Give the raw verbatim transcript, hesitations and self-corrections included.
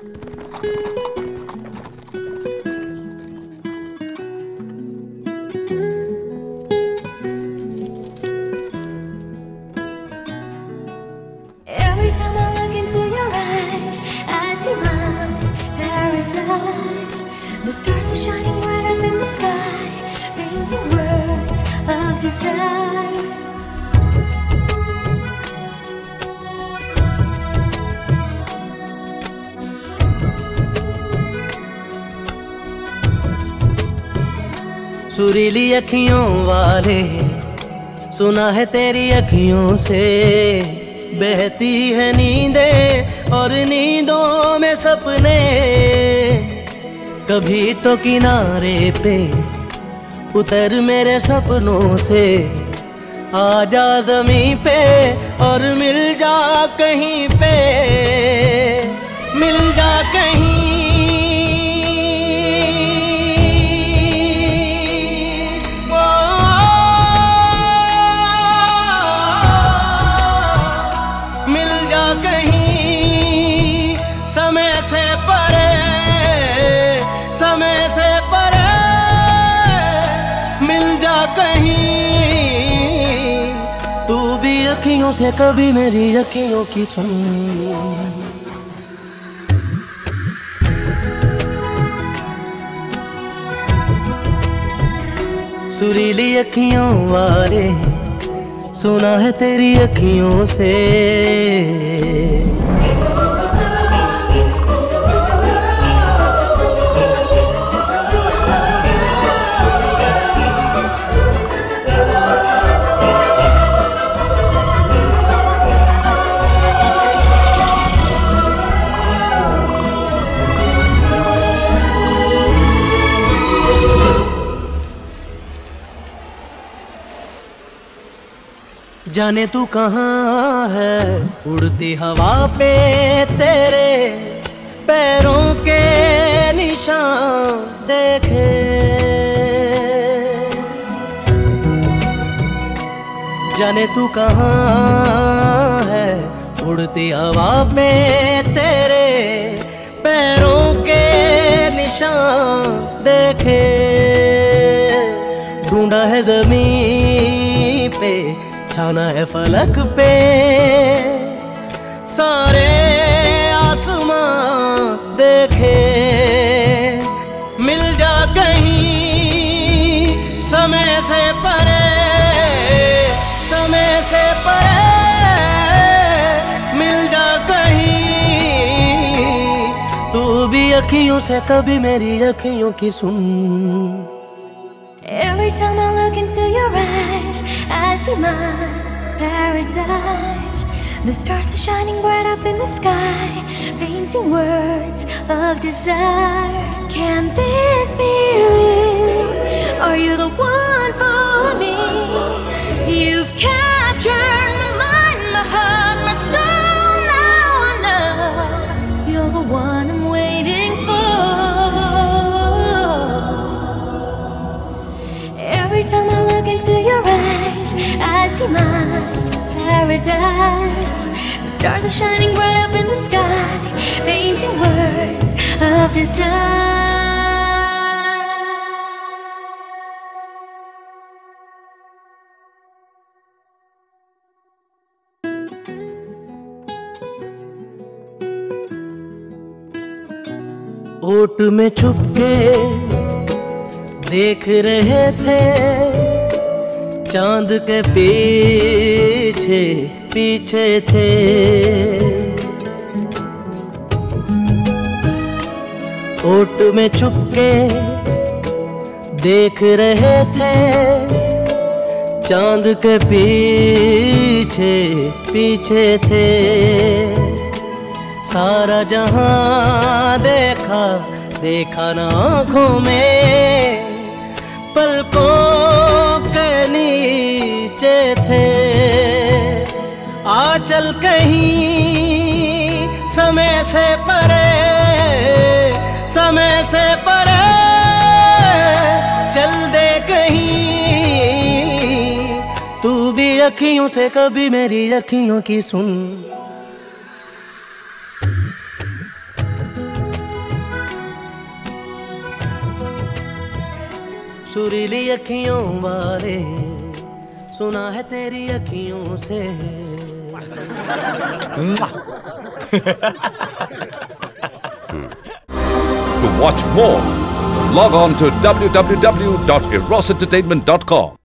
Every time I look into your eyes, I see my paradise. The stars are shining bright up in the sky, painting words of desire. सुरीली अखियों वाले, सुना है तेरी अखियों से बहती है नींदें और नींदों में सपने। कभी तो किनारे पे उतर मेरे सपनों से, आ जा ज़मीं पे और मिल जा कहीं पे, मिल जा कहीं। समय से परे, समय से परे, मिल जा कहीं। तू भी अखियों से कभी मेरी अखियों की सुन। सुरीली अखियों वाले, सुना है तेरी अखियों से। जाने तू कहाँ है, उड़ती हवा पे तेरे पैरों के निशान देखे। जाने तू कहाँ है, उड़ती हवा पे तेरे पैरों के निशान देखे। ढूंढा है ज़मीन पे, छाना है फलक पे, सारे आसमां देखे। मिल जा कहीं समय से परे, समय से परे, मिल जा कहीं। तू भी अखियों से कभी मेरी अखियों की सुन। Every time I look into your eyes, I see my paradise. The stars are shining bright up in the sky, painting words of desire. Can this be real? Are you the one for me? You've captured my mind, my heart, my soul. Now I know you're the one I'm waiting for. Every time I look into your eyes, I see my paradise. The stars are shining bright up in the sky, painting words of desire. ओट में छुपके देख रहे थे, चांद के पीछे पीछे थे। ओट में छुपके देख रहे थे, चांद के पीछे पीछे थे। सारा जहां देखा देखा ना आँखों में, पलकों के नीचे थे। आ चल कहीं समय से परे, समय से परे, चल दे कहीं। तू भी अखियों से कभी मेरी अखियों की सुन। सुरीली अखियों वाले, सुना है तेरी अखियों से। To watch more, log on to w w w dot eros entertainment dot com.